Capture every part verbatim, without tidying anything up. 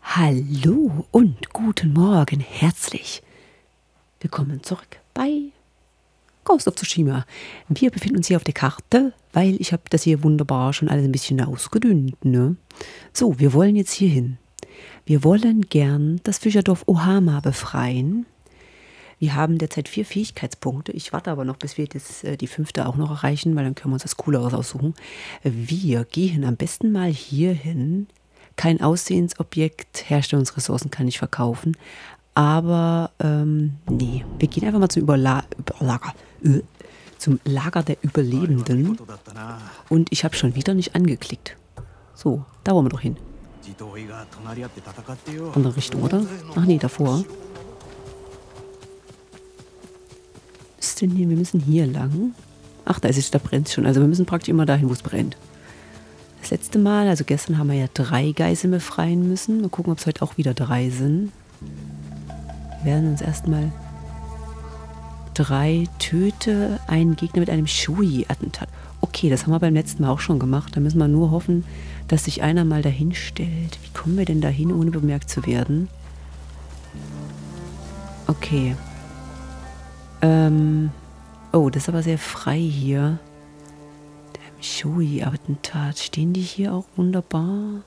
Hallo und guten Morgen, herzlich willkommen zurück bei Ghost of Tsushima. Wir befinden uns hier auf der Karte, weil ich habe das hier wunderbar schon alles ein bisschen ausgedünnt, ne? So, wir wollen jetzt hier hin. Wir wollen gern das Fischerdorf Ohama befreien. Wir haben derzeit vier Fähigkeitspunkte. Ich warte aber noch, bis wir das, äh, die fünfte auch noch erreichen, weil dann können wir uns das Cooleres aussuchen. Wir gehen am besten mal hier hin. Kein Aussehensobjekt, Herstellungsressourcen kann ich verkaufen. Aber, ähm, nee, wir gehen einfach mal zum Überla Überlager, äh, zum Lager der Überlebenden. Und ich habe schon wieder nicht angeklickt. So, da wollen wir doch hin. Andere Richtung, oder? Ach nee, davor. Ist denn hier? Wir müssen hier lang. Ach, da ist es, da brennt es schon. Also wir müssen praktisch immer dahin, wo es brennt. Das letzte Mal, also gestern haben wir ja drei Geiseln befreien müssen. Mal gucken, ob es heute auch wieder drei sind. Wir werden uns erstmal drei töte einen Gegner mit einem Shui-Attentat. Okay, das haben wir beim letzten Mal auch schon gemacht. Da müssen wir nur hoffen, dass sich einer mal dahin stellt. Wie kommen wir denn dahin, ohne bemerkt zu werden? Okay. Ähm. Oh, das ist aber sehr frei hier. Shui-Attentat. Stehen die hier auch wunderbar?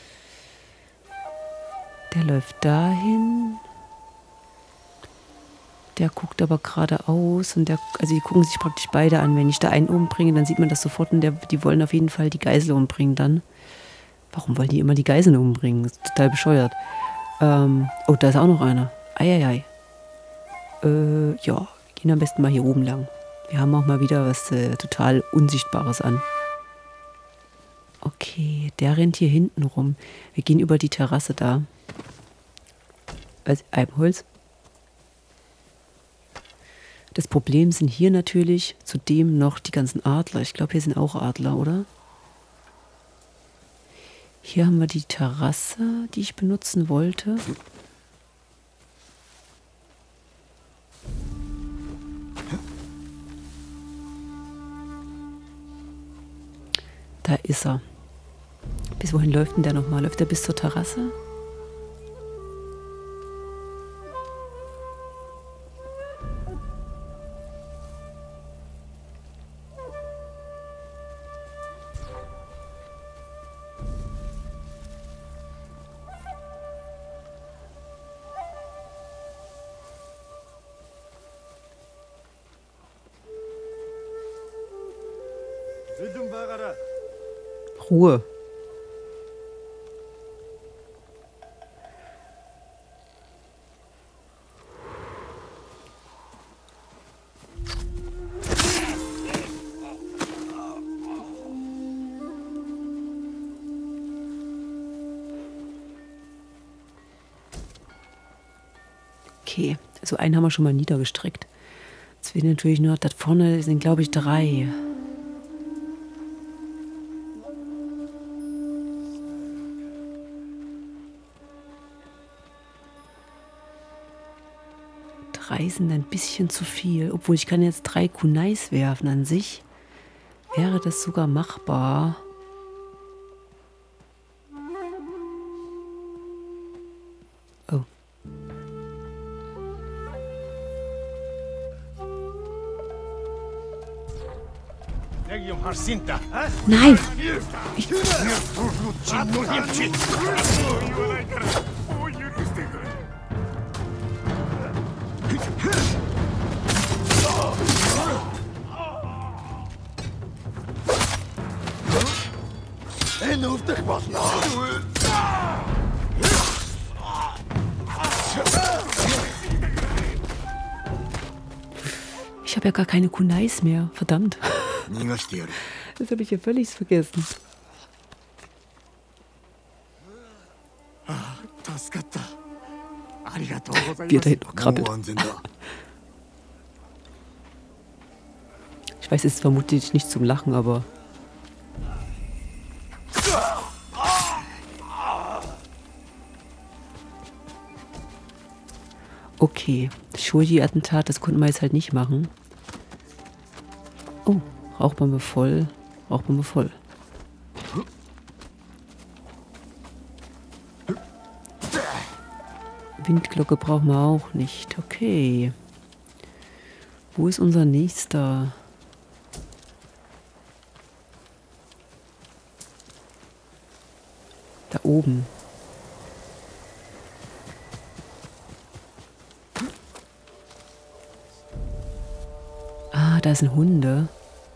Der läuft dahin. Der guckt aber geradeaus und der, also die gucken sich praktisch beide an. Wenn ich da einen umbringe, dann sieht man das sofort und der, die wollen auf jeden Fall die Geisel umbringen dann. Warum wollen die immer die Geiseln umbringen? Das ist total bescheuert. Ähm, oh, da ist auch noch einer. Eieiei. Äh, ja, gehen am besten mal hier oben lang. Wir haben auch mal wieder was äh, total Unsichtbares an. Okay, der rennt hier hinten rum. Wir gehen über die Terrasse da. Also Eibenholz. Das Problem sind hier natürlich zudem noch die ganzen Adler. Ich glaube, hier sind auch Adler, oder? Hier haben wir die Terrasse, die ich benutzen wollte. Da ist er. Bis wohin läuft denn der nochmal? Läuft er bis zur Terrasse? Ruhe. Okay, also einen haben wir schon mal niedergestreckt. Jetzt fehlen natürlich nur, da vorne sind glaube ich drei. Drei sind ein bisschen zu viel. Obwohl ich kann jetzt drei Kunais werfen an sich. Wäre das sogar machbar. Oh. Nein! Ich Ich habe ja gar keine Kunais mehr. Verdammt. Das habe ich ja völlig vergessen. Wie er da hinten noch krabbelt. Ich weiß, es ist vermutlich nicht zum Lachen, aber... Okay, Shoji-Attentat, das konnten wir jetzt halt nicht machen. Oh, Rauchbombe voll, Rauchbombe voll. Windglocke brauchen wir auch nicht. Okay. Wo ist unser nächster? Da oben. Ah, da sind Hunde.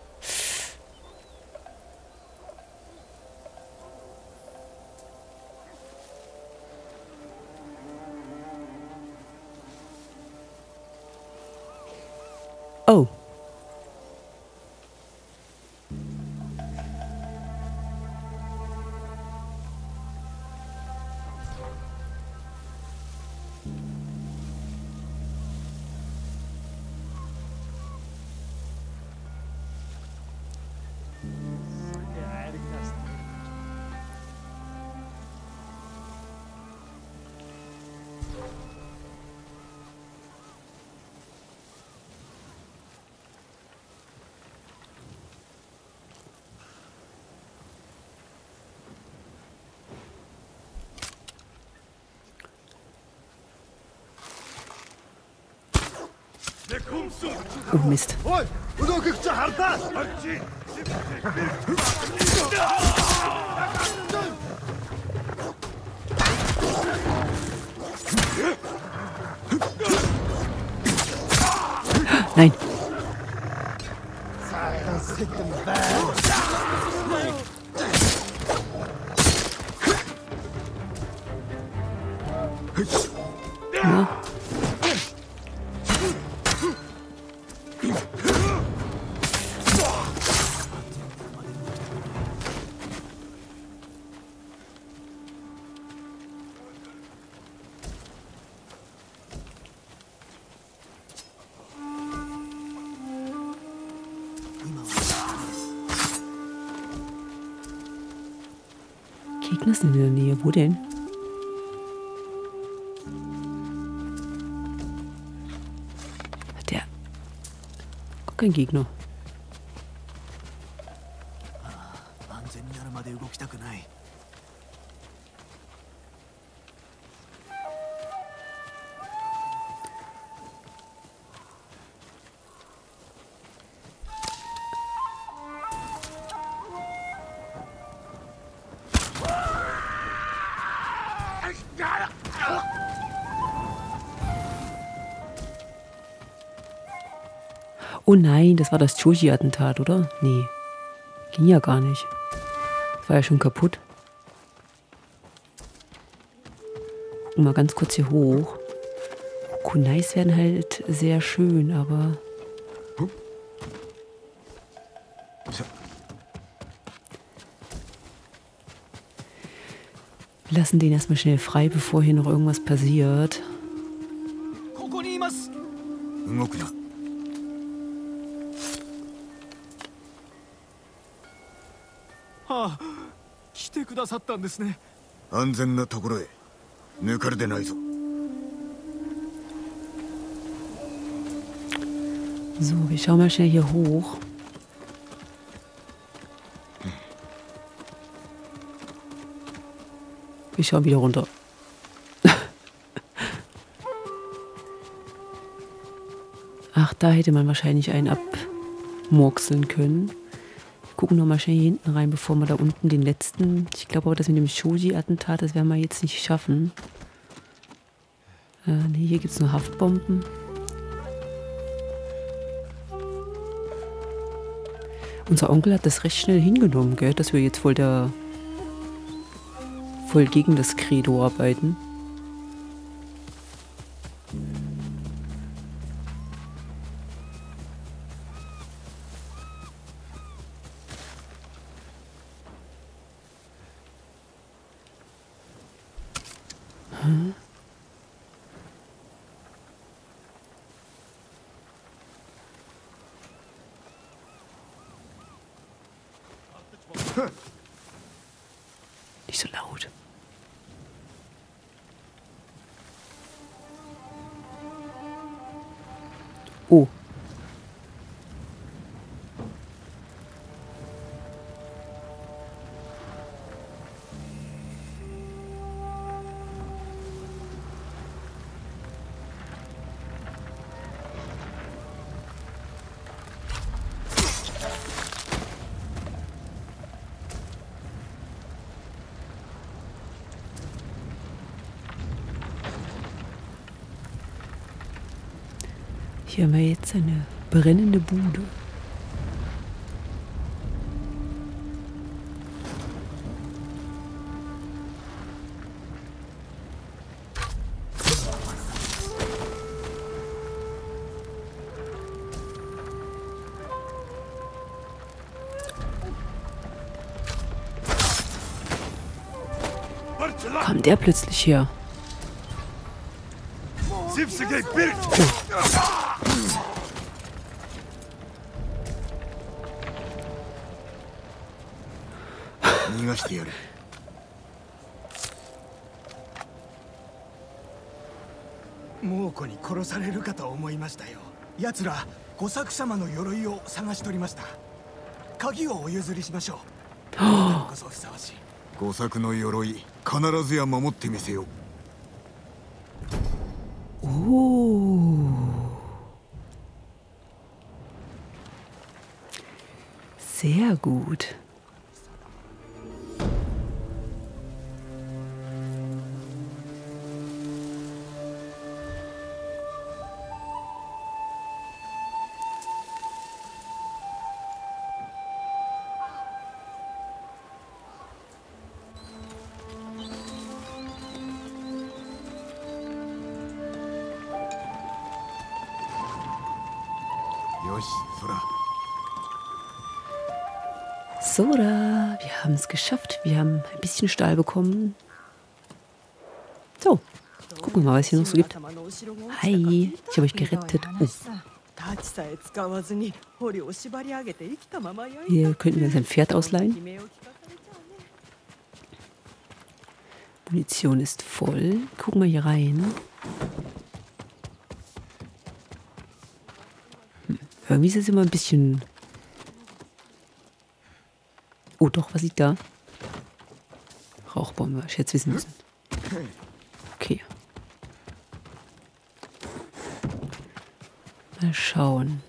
Oh. Oh Mist. Nein. Ja. Gegner sind in der Nähe. Wo denn? Der. Auch kein Gegner. Oh nein, das war das Choji-Attentat, oder? Nee. Ging ja gar nicht. Das war ja schon kaputt. Und mal ganz kurz hier hoch. Kunais werden halt sehr schön, aber... Wir lassen den erstmal schnell frei, bevor hier noch irgendwas passiert. So, wir schauen mal schnell hier hoch. Wir schauen wieder runter. Ach, da hätte man wahrscheinlich einen abmurkseln können. Wir gucken noch mal schnell hier hinten rein, bevor wir da unten den letzten... Ich glaube aber, das mit dem Choji-Attentat, das werden wir jetzt nicht schaffen. Äh, nee, hier gibt es nur Haftbomben. Unser Onkel hat das recht schnell hingenommen, gell? Dass wir jetzt voll der... voll gegen das Credo arbeiten. Hm? Nicht so laut. Oh. Hier haben wir jetzt eine brennende Bude. Kam der plötzlich her? Mokoに殺されるかと思いましたよ。奴ら御作様の鎧を探し取りました。鍵をお譲りしましょう。こそふさわしい。御作の鎧、必ずや守ってみせよ。 Oh. Sehr gut. Sora, wir haben es geschafft. Wir haben ein bisschen Stahl bekommen. So, gucken wir mal, was hier noch so gibt. Hi, ich habe euch gerettet. Oh. Hier könnten wir uns ein Pferd ausleihen. Munition ist voll. Gucken wir hier rein. Hm, irgendwie ist es immer ein bisschen... Oh doch, was liegt da? Rauchbombe, ich hätte es wissen müssen. Okay. Mal schauen.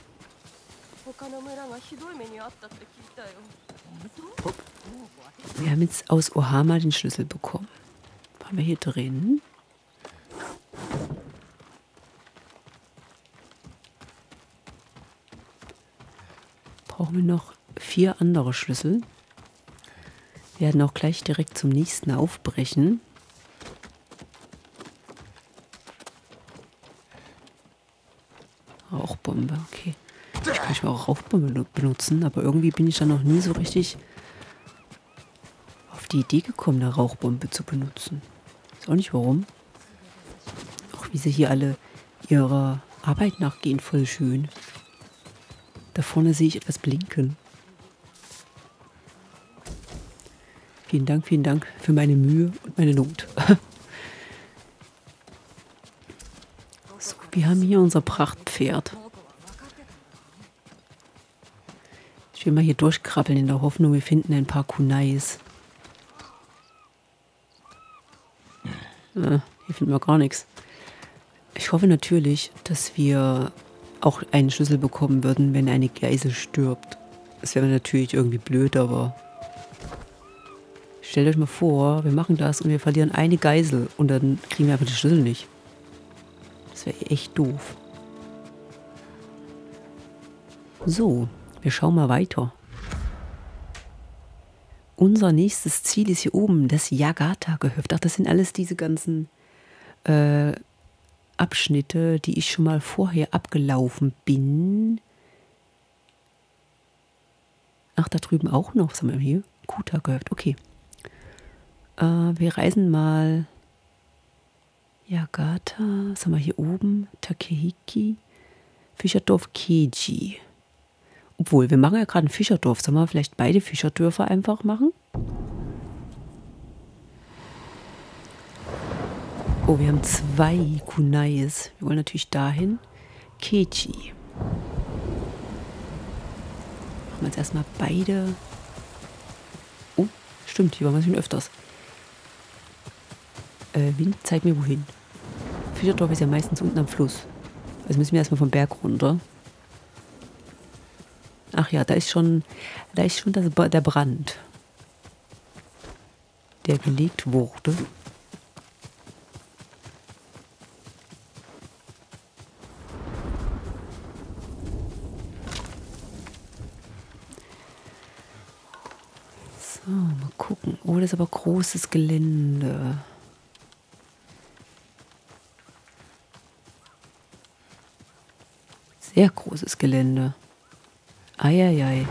Wir haben jetzt aus Ohama den Schlüssel bekommen. Waren wir hier drin? Brauchen wir noch vier andere Schlüssel. Wir werden auch gleich direkt zum nächsten aufbrechen. Rauchbombe, okay. Ich kann ich mal auch Rauchbombe benutzen, aber irgendwie bin ich da noch nie so richtig auf die Idee gekommen, eine Rauchbombe zu benutzen. Weiß auch nicht warum. Auch wie sie hier alle ihrer Arbeit nachgehen, voll schön. Da vorne sehe ich etwas blinken. Vielen Dank, vielen Dank für meine Mühe und meine Not. So, wir haben hier unser Prachtpferd. Ich will mal hier durchkrabbeln in der Hoffnung, wir finden ein paar Kunais. Äh, hier finden wir gar nichts. Ich hoffe natürlich, dass wir auch einen Schlüssel bekommen würden, wenn eine Geisel stirbt. Das wäre natürlich irgendwie blöd, aber... Stellt euch mal vor, wir machen das und wir verlieren eine Geisel und dann kriegen wir einfach den Schlüssel nicht. Das wäre echt doof. So, wir schauen mal weiter. Unser nächstes Ziel ist hier oben, das Yagata-Gehöft. Ach, das sind alles diese ganzen äh, Abschnitte, die ich schon mal vorher abgelaufen bin. Ach, da drüben auch noch. Was haben wir hier? Kuta-Gehöft, okay. Äh, wir reisen mal Yagata, was haben wir hier oben? Takehiki, Fischerdorf Keiji. Obwohl, wir machen ja gerade ein Fischerdorf. Sollen wir vielleicht beide Fischerdörfer einfach machen? Oh, wir haben zwei Kunais. Wir wollen natürlich dahin. Keiji. Machen wir jetzt erstmal beide. Oh, stimmt, hier waren wir schon öfters. Äh, Wind, zeig mir wohin. Fischerdorf ist ja meistens unten am Fluss. Also müssen wir erstmal vom Berg runter. Ach ja, da ist schon, da ist schon das, der Brand, der gelegt wurde. Oh, das ist aber großes Gelände. Sehr großes Gelände. Eieiei.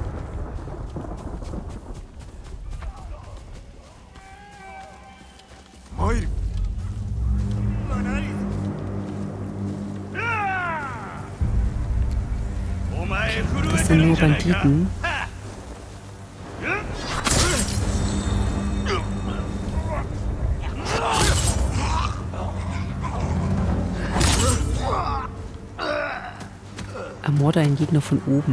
Das sind nur Banditen. Ermorde einen Gegner von oben.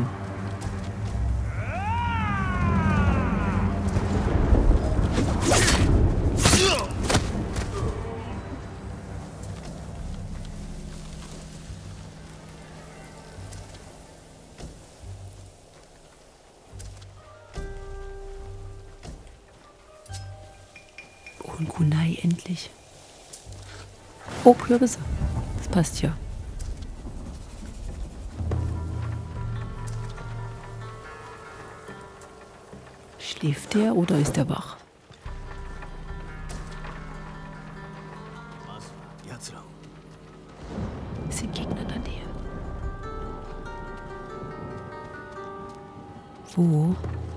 Oh, ein Kunai, endlich. Oh, Kürbisse. Das passt ja. Schläft der oder ist der wach? Es sind Gegner in der Nähe. Wo?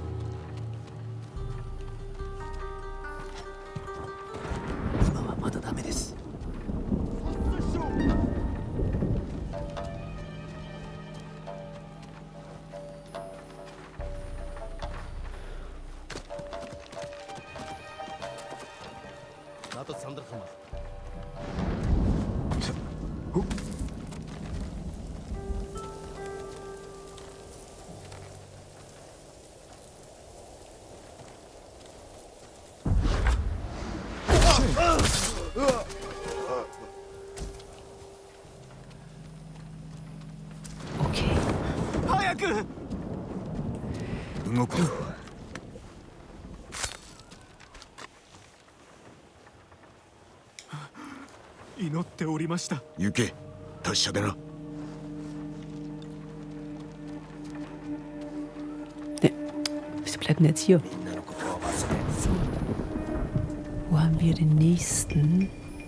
Okay. 動く。祈っておりました。行け、達者でな。 Ne, wieso bleibt denn jetzt hier? So. Wo haben wir den nächsten?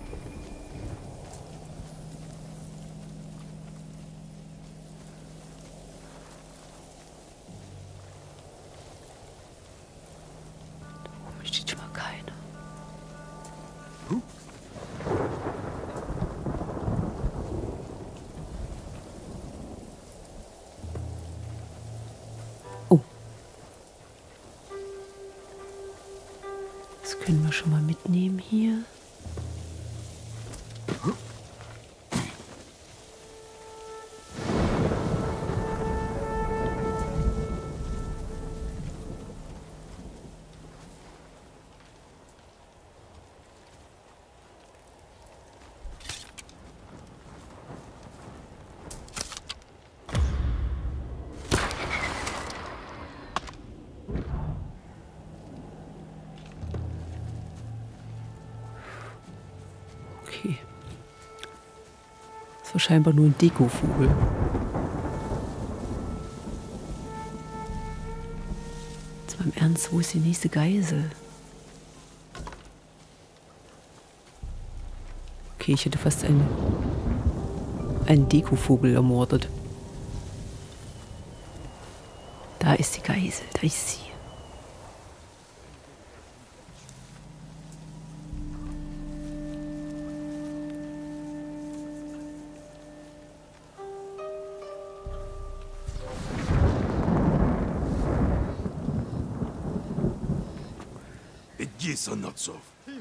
Da oben steht schon mal keiner. Oh. Das können wir schon mal mitnehmen hier. Okay. Das war scheinbar nur ein Dekovogel. Jetzt mal im Ernst, wo ist die nächste Geisel? Okay, ich hätte fast einen, einen Dekovogel ermordet. Da ist die Geisel, da ist sie. Gisa Natsov.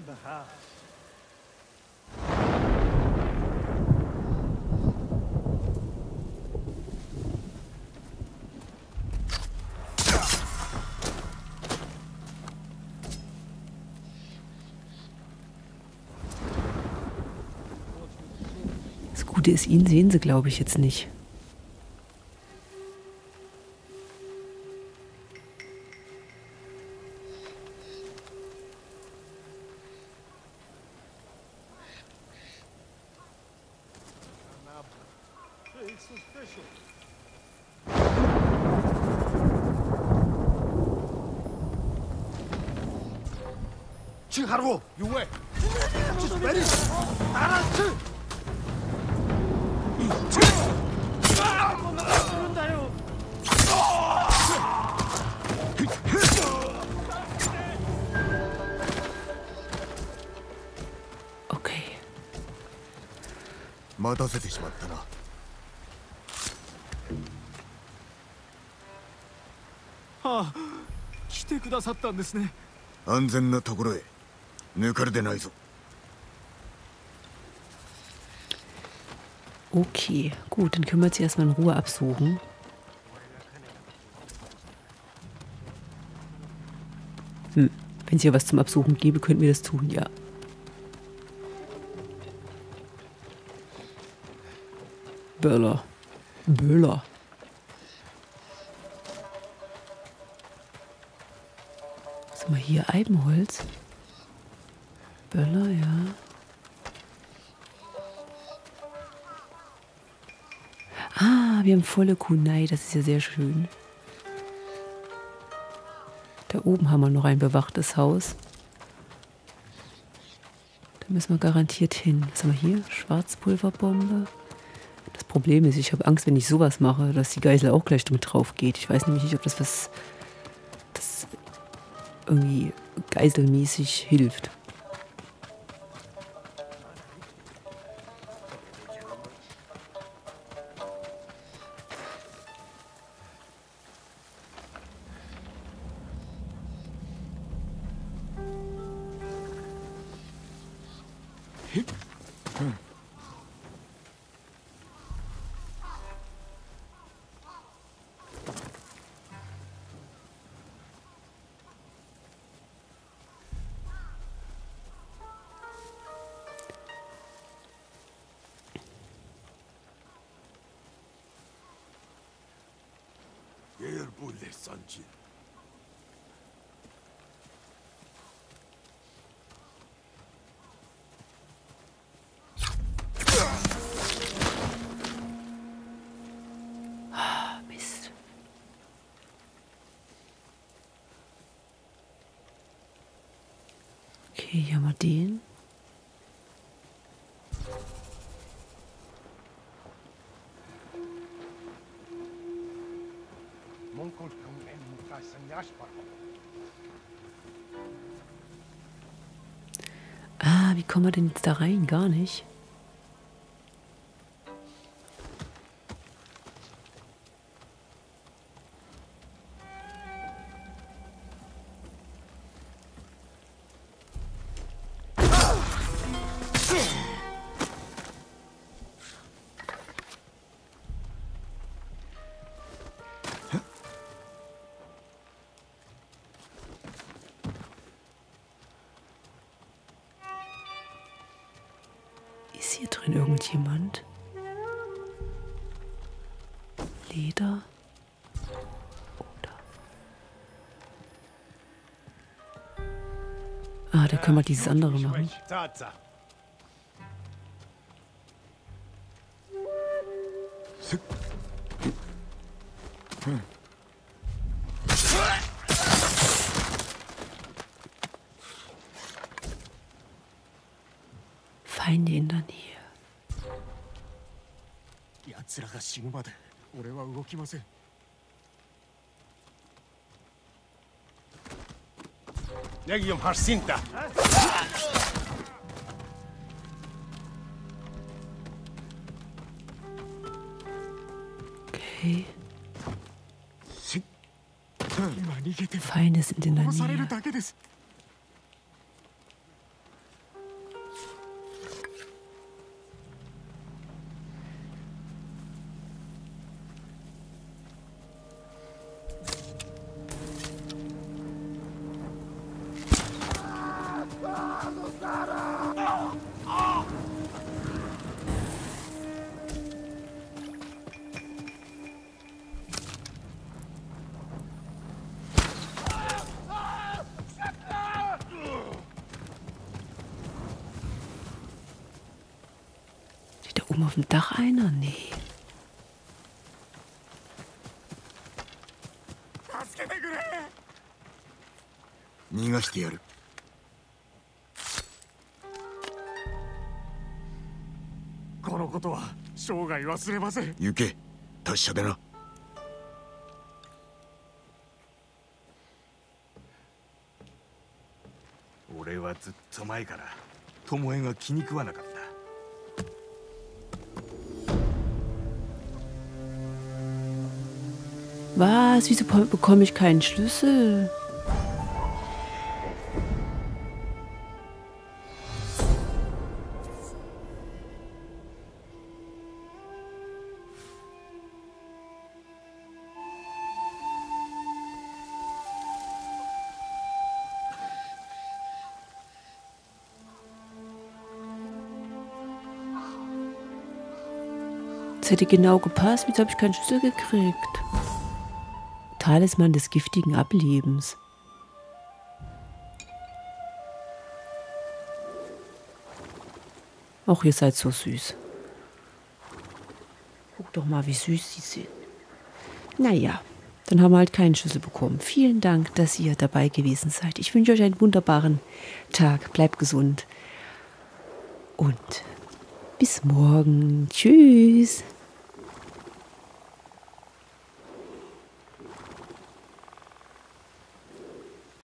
Das Gute ist, ihn sehen sie, glaube ich, jetzt nicht. Haru, you wait. Just ready. Arasu. Okay. 待たせてしまったな。はあ、来てくださったんですね。安全なところへ。抜かれてないぞ。 Okay, gut, dann können wir jetzt erstmal in Ruhe absuchen. Hm, wenn es hier was zum Absuchen gäbe, könnten wir das tun, ja. Böller. Böller. Was haben wir hier? Eibenholz. Böller, ja. Ah, wir haben volle Kunai, das ist ja sehr schön. Da oben haben wir noch ein bewachtes Haus. Da müssen wir garantiert hin. Was haben wir hier? Schwarzpulverbombe. Das Problem ist, ich habe Angst, wenn ich sowas mache, dass die Geisel auch gleich damit drauf geht. Ich weiß nämlich nicht, ob das was das irgendwie geiselmäßig hilft. Mist. Okay, hier haben wir den. Ah, wie kommen wir denn jetzt da rein? Gar nicht. Ist hier drin irgendjemand? Leder? Oder? Ah, da können wir dieses andere machen. Feinde in der Nähe. 奴らが死ぬまで俺は動きません。Legium Harsinta. Okay. Feinde sind in der Nähe. Oben auf dem Dach einer? Nee. このことは生涯忘れません。 行け、達者でな。 俺はずっと前から巴が気に食わなかった。 Was? Wieso bekomme ich keinen Schlüssel? Das hätte genau gepasst. Wieso habe ich keinen Schlüssel gekriegt? Talisman des giftigen Ablebens. Auch ihr seid so süß. Guck doch mal, wie süß sie sind. Naja, dann haben wir halt keinen Schlüssel bekommen. Vielen Dank, dass ihr dabei gewesen seid. Ich wünsche euch einen wunderbaren Tag. Bleibt gesund. Und bis morgen. Tschüss.